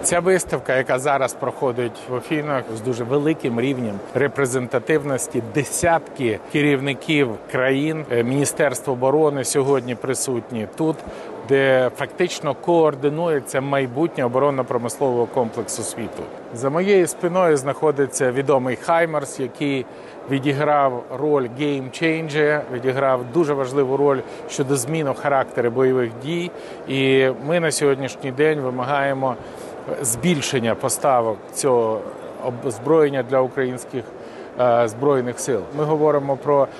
Ця виставка, яка зараз проходить в Афінах з дуже великим рівнем репрезентативності, десятки керівників країн, Міністерство оборони сьогодні присутні тут, де фактично координується майбутнє оборонно-промислового комплексу світу. За моєю спиною знаходиться відомий Хаймарс, який відіграв роль геймчейнджера, відіграв дуже важливу роль щодо зміни характеру бойових дій. І ми на сьогоднішній день вимагаємо збільшення поставок цього озброєння для українських Збройних сил. Ми говоримо про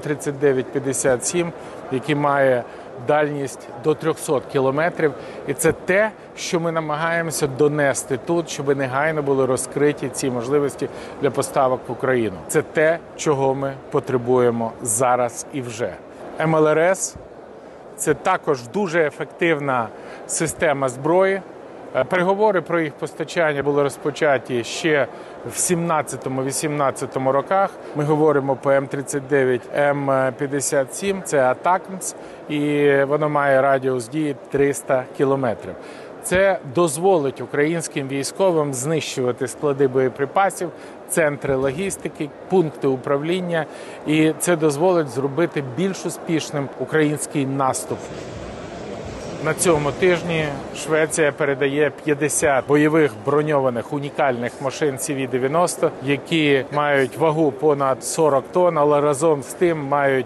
М39-57, який має дальність до 300 кілометрів. І це те, що ми намагаємося донести тут, щоб негайно були розкриті ці можливості для поставок в Україну. Це те, чого ми потребуємо зараз і вже. МЛРС – це також дуже ефективна система зброї. Переговори про їх постачання були розпочаті ще в 17-18 роках. Ми говоримо по М39, М57, це ATACMS, і воно має радіус дії 300 кілометрів. Це дозволить українським військовим знищувати склади боєприпасів, центри логістики, пункти управління, і це дозволить зробити більш успішним український наступ. На цьому тижні Швеція передає 50 бойових броньованих унікальних машин CV-90, які мають вагу понад 40 тонн, але разом з тим мають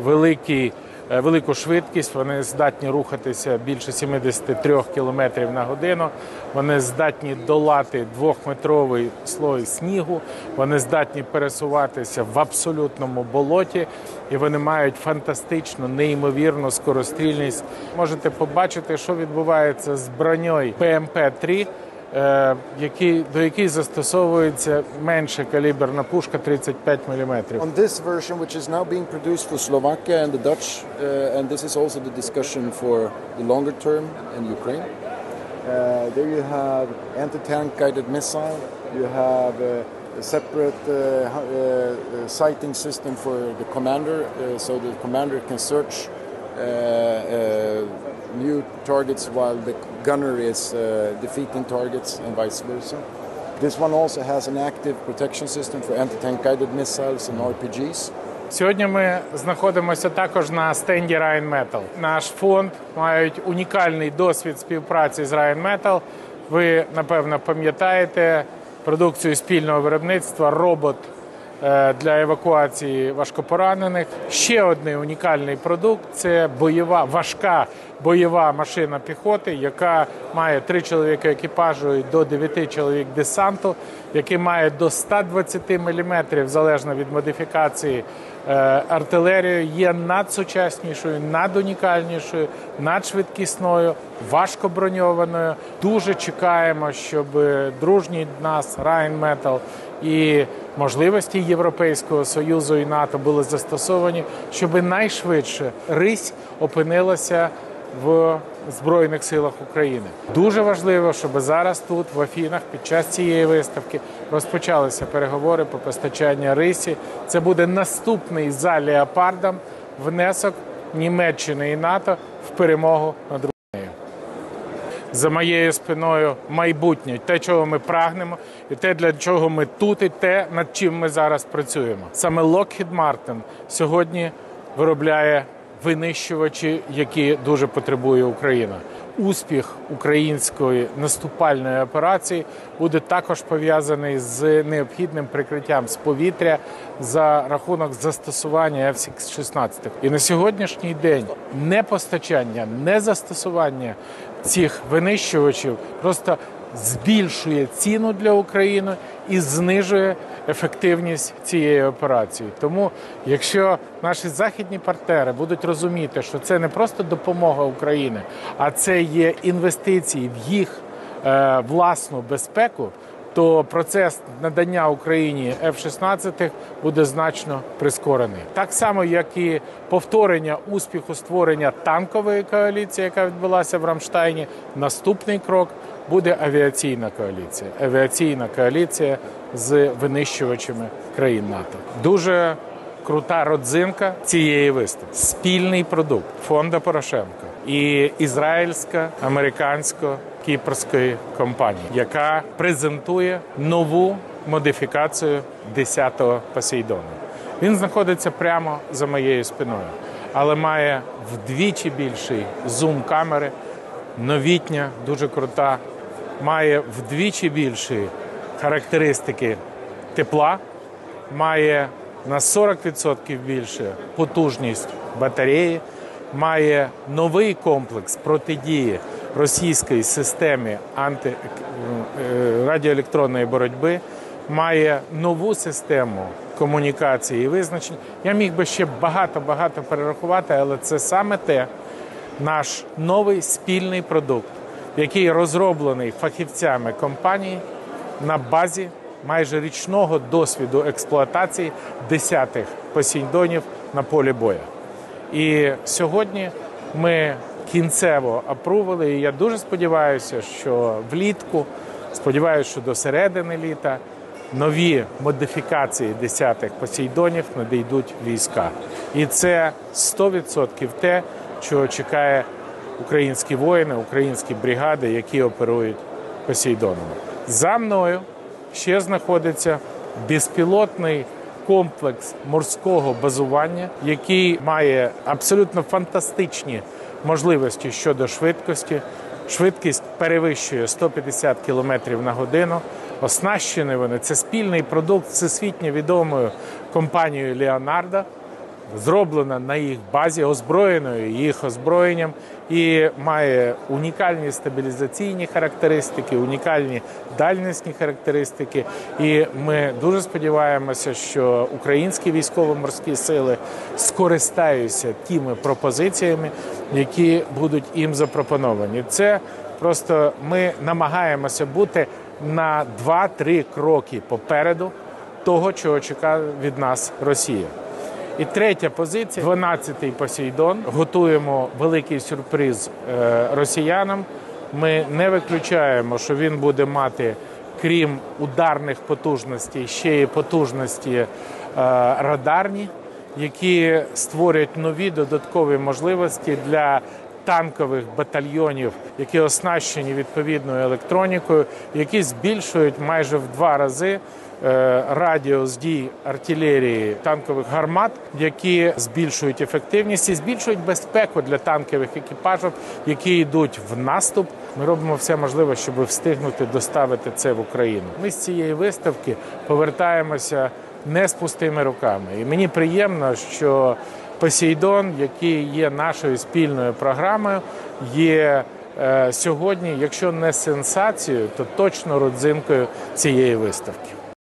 велику швидкість. Вони здатні рухатися більше 73 км на годину. Вони здатні долати 2-метровий слой снігу. Вони здатні пересуватися в абсолютному болоті. І вони мають фантастичну, неймовірну скорострільність. Можете побачити, що відбувається з броньою ПМП-3, до якої застосовується менша каліберна пушка 35 мм. On this version, which is now being produced for Slovakia and the Dutch, and this is also the discussion for the longer term in Ukraine. There you have anti-tank guided missile. You have a separate sighting system for the commander, so the commander can search new targets while the gunner is defeating targets and vice versa. This one also has an active protection system for anti-tank guided missiles and RPGs. Сьогодні ми знаходимося також на стенді Rheinmetall. Наш фонд має унікальний досвід співпраці з Rheinmetall. Ви, напевно, пам'ятаєте продукцію спільного виробництва, робот для евакуації важкопоранених. Ще один унікальний продукт – це важка бойова машина піхоти, яка має 3 чоловіка екіпажу і до 9 чоловік десанту, який має до 120 мм, залежно від модифікації, артилерію, є надсучаснішою, надунікальнішою, надшвидкісною, важкоброньованою. Дуже чекаємо, щоб дружній нас Rheinmetall і можливості Європейського Союзу і НАТО були застосовані, щоб найшвидше Рись опинилася в Збройних силах України. Дуже важливо, щоб зараз тут, в Афінах, під час цієї виставки розпочалися переговори по постачанню Рисі. Це буде наступний за «Леопардом» внесок Німеччини і НАТО в перемогу над Росією. За моєю спиною майбутнє, те, чого ми прагнемо, і те, для чого ми тут, і те, над чим ми зараз працюємо. Саме Lockheed Martin сьогодні виробляє винищувачі, які дуже потребує Україна. Успіх української наступальної операції буде також пов'язаний з необхідним прикриттям з повітря за рахунок застосування F-16. І на сьогоднішній день не постачання, не застосування цих винищувачів просто збільшує ціну для України і знижує ефективність цієї операції. Тому, якщо наші західні партнери будуть розуміти, що це не просто допомога Україні, а це є інвестиції в їх власну безпеку, то процес надання Україні F-16 буде значно прискорений. Так само, як і повторення успіху створення танкової коаліції, яка відбулася в Рамштайні, наступний крок буде авіаційна коаліція. Авіаційна коаліція з винищувачами країн НАТО. Дуже крута родзинка цієї виставки. Спільний продукт фонду Порошенка і ізраїльсько-американсько кіпрської компанії, яка презентує нову модифікацію 10-го Посейдону. Він знаходиться прямо за моєю спиною, але має вдвічі більший зум камери, новітня, дуже крута, має вдвічі більші характеристики тепла, має на 40% більше потужність батареї, має новий комплекс протидії російської системі радіоелектронної боротьби, має нову систему комунікації і визначень. Я міг би ще багато перерахувати, але це саме наш новий спільний продукт, який розроблений фахівцями компанії на базі майже річного досвіду експлуатації 10-х Посейдонів на полі бою. І сьогодні ми кінцево апрували, і я дуже сподіваюся, що влітку, сподіваюся, що до середини літа нові модифікації 10-х Посейдонів надійдуть війська. І це 100% те, чого чекає українські воїни, українські бригади, які оперують Посейдонами. За мною ще знаходиться безпілотний комплекс морського базування, який має абсолютно фантастичні можливості щодо швидкості. Швидкість перевищує 150 км на годину. Оснащені вони. Це спільний продукт з всесвітньо відомою компанією Leonardo, зроблена на їх базі, озброєною їх озброєнням, і має унікальні стабілізаційні характеристики, унікальні дальнісні характеристики. І ми дуже сподіваємося, що українські військово-морські сили скористаються тими пропозиціями, які будуть їм запропоновані. Це просто ми намагаємося бути на 2-3 кроки попереду того, чого чекає від нас Росія. І третя позиція – 12-й Посейдон. Готуємо великий сюрприз росіянам. Ми не виключаємо, що він буде мати, крім ударних потужностей, ще й потужності радарні, які створять нові додаткові можливості для танкових батальйонів, які оснащені відповідною електронікою, які збільшують майже в 2 рази радіус дій артилерії танкових гармат, які збільшують ефективність і збільшують безпеку для танкових екіпажів, які йдуть в наступ. Ми робимо все можливе, щоб встигнути доставити це в Україну. Ми з цієї виставки повертаємося не з пустими руками. І мені приємно, що Посейдон, який є нашою спільною програмою, є сьогодні, якщо не сенсацією, то точно родзинкою цієї виставки.